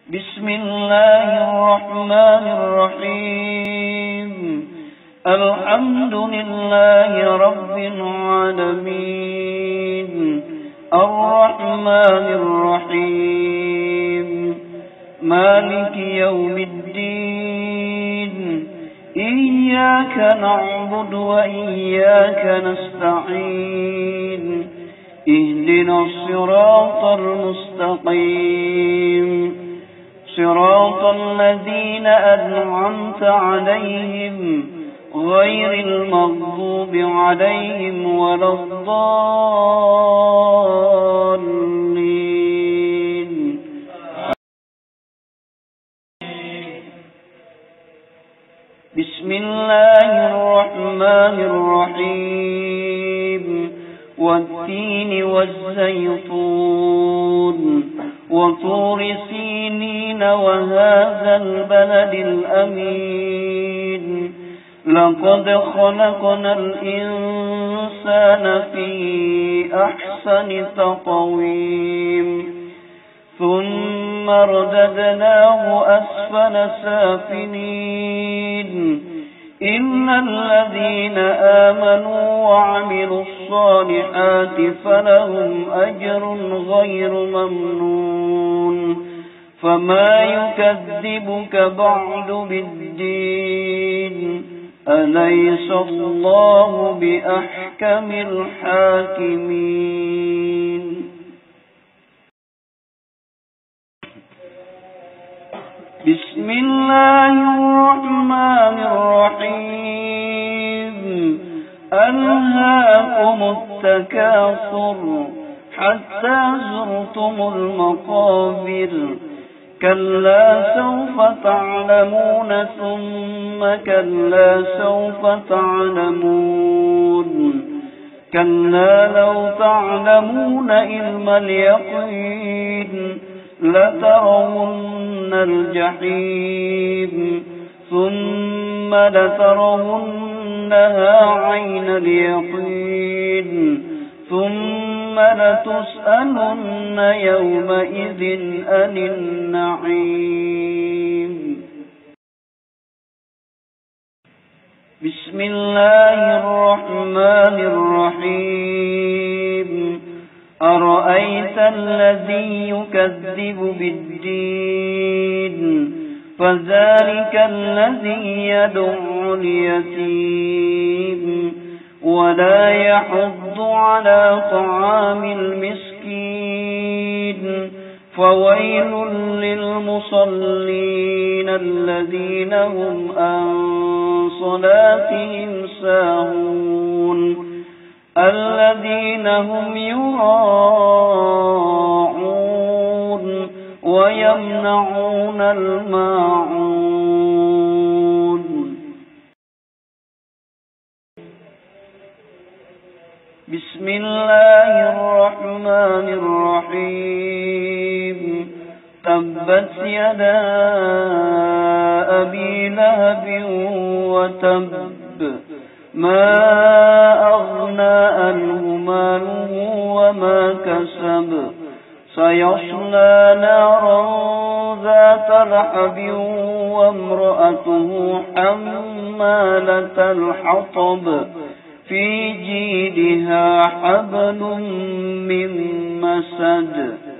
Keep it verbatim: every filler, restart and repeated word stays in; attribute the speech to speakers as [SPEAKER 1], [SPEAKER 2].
[SPEAKER 1] بسم الله الرحمن الرحيم. الحمد لله رب العالمين الرحمن الرحيم مالك يوم الدين. إياك نعبد وإياك نستعين. اهدنا الصراط المستقيم صراط الذين أنعمت عليهم غير المغضوب عليهم ولا الضالين. بسم الله الرحمن الرحيم. والتين والزيتون وطور سينين وهذا البلد الأمين. لقد خلقنا الإنسان في أحسن تقويم ثم رددناه أسفل سافلين. إن الذين آمنوا وعملوا الصالحات فلهم أجر غير ممنون. فما يكذبك بعد بالدين. أليس الله بأحكم الحاكمين. بسم الله الرحمن الرحيم. ألهاكم التكاثر حتى زرتم المقابر. كلا سوف تعلمون ثم كلا سوف تعلمون. كلا لو تعلمون علم اليقين لترون الجحيم ثم لترونها عين اليقين ثم لتسألن يومئذ عن النعيم. بسم الله الرحمن الرحيم. أرأيت الذي يكذب بالدين. فذلك الذي يدعو اليتيم ولا يحض على طعام المسكين. فويل للمصلين الذين هم عن صلاتهم ساهون الذين هم يراءون ويمنعون الماعون. بسم الله الرحمن الرحيم. تبت يدا أبي لهب وتب ما أغنى عنه ماله وما كسب. سيصلى نارا ذات لهب وامرأته حمالة الحطب في جيدها حبل من مسد.